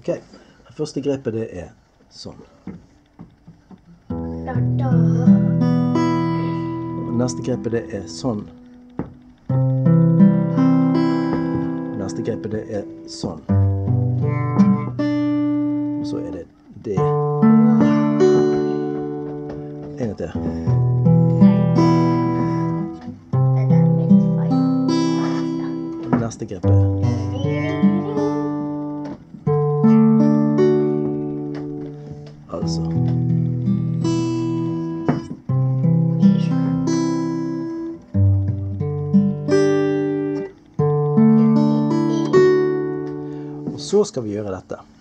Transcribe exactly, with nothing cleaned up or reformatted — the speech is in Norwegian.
Ok, det første grepet det er sånn. Neste grepet det er sånn. Neste grepet det er sånn. Og så er det det. En gang til. Neste grepet. Altså. Og så skal vi gjøre dette.